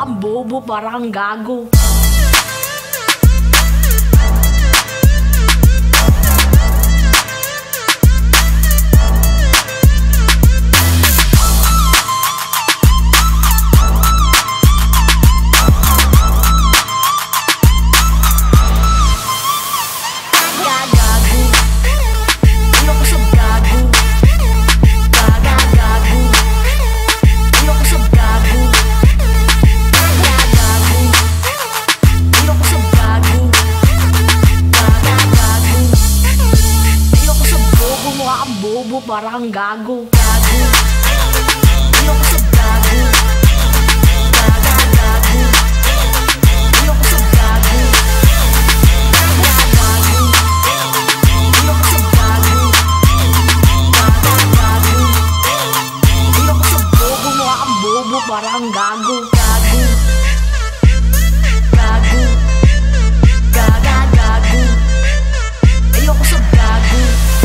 kang bobo, parang gago. Bobo, parang gago. Gago. Ayoko sa gago. Gago. Ayoko sa gago. Gago. Ayoko sa gago. Gago. Ayoko sa bobo, mukha kang bobo, parang gago. Gago. Gago. Gago. Ayoko sa gago.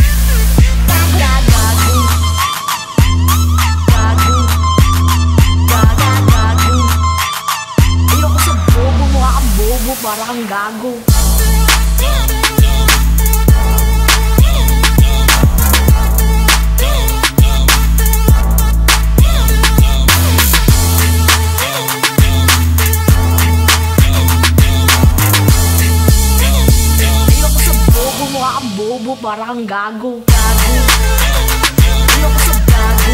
Parang gago. Ayoko sa bobo, mukha kang bobo, parang gago. Gago. Ayoko sa gago.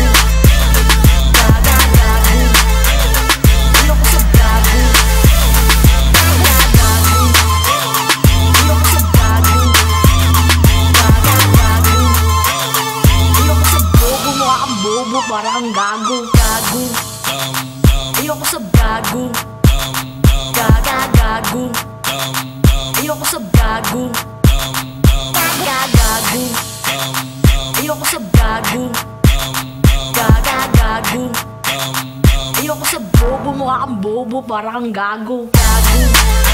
Parang gago, gago. Ayoko sa gago. Gago. Ayoko sa gago. Gago. Ayoko sa gago. Gago. Ayoko sa bobo, mukha kang bobo, parang gago. Gago.